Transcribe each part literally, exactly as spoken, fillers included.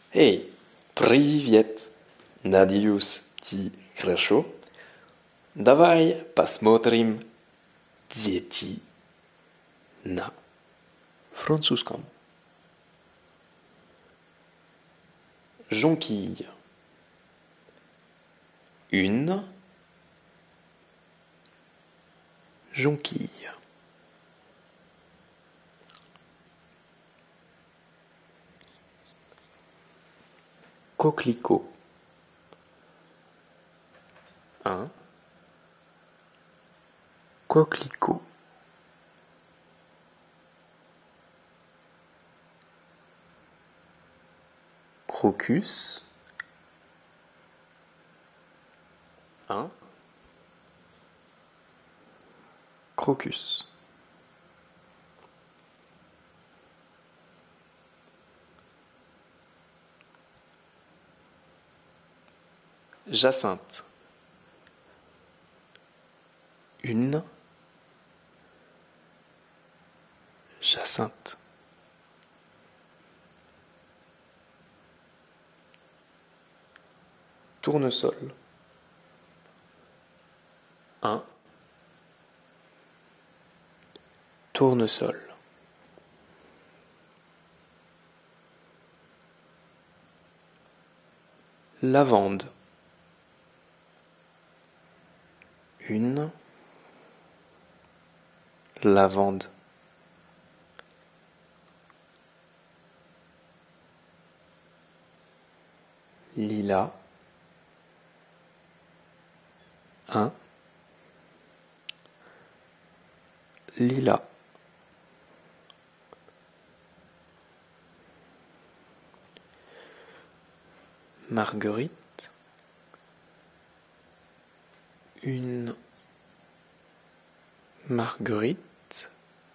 Эй, привет! Надеюсь, ты хорошо? Давай посмотрим дети на французском. Jonquille. Une jonquille. Coquelicot. Un coquelicot. Crocus. Un crocus. Jacinthe. Une jacinthe. Tournesol. Un tournesol. Lavande. Une lavande. Lilas. Un lilas. Marguerite. Une marguerite.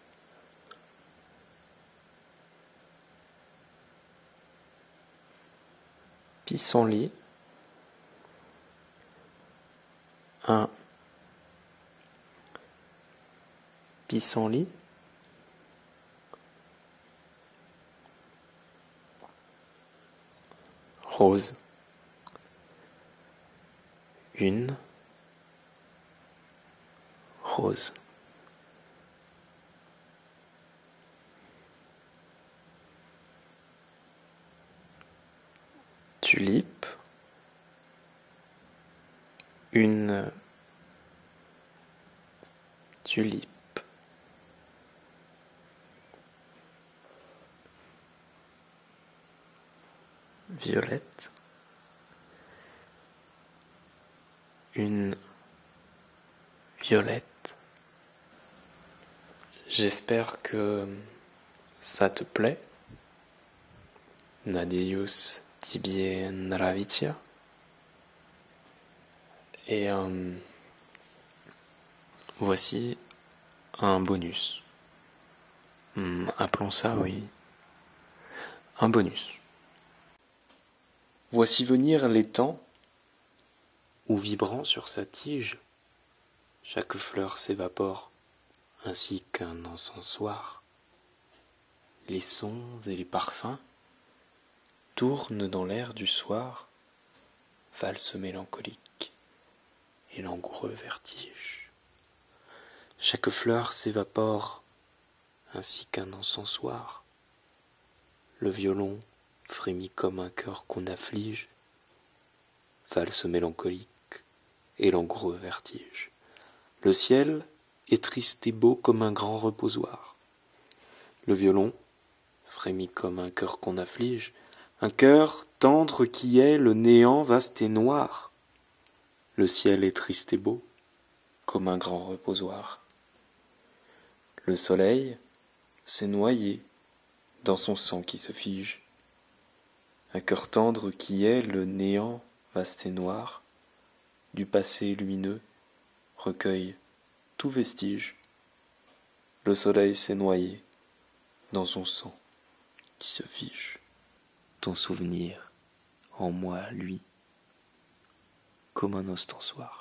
Pissenlit. Un pissenlit. Rose. Une rose. Tulipe. Une tulipe. Violette. Une violette. J'espère que ça te plaît. Надеюсь, тебе нравится. Et euh, voici un bonus. Hmm, appelons ça, oui, un bonus. Voici venir les temps où, vibrant sur sa tige, chaque fleur s'évapore, ainsi qu'un encensoir. Les sons et les parfums tournent dans l'air du soir, valse mélancolique et langoureux vertige. Chaque fleur s'évapore, ainsi qu'un encensoir. Le violon frémit comme un cœur qu'on afflige, valse mélancolique et langoureux vertige. Le ciel est triste et beau comme un grand reposoir. Le violon frémit comme un cœur qu'on afflige, un cœur tendre qui est le néant vaste et noir. Le ciel est triste et beau comme un grand reposoir. Le soleil s'est noyé dans son sang qui se fige. Un cœur tendre qui est le néant vaste et noir, du passé lumineux, recueille tout vestige. Le soleil s'est noyé dans son sang qui se fige. Ton souvenir en moi, lui, comme un ostensoir.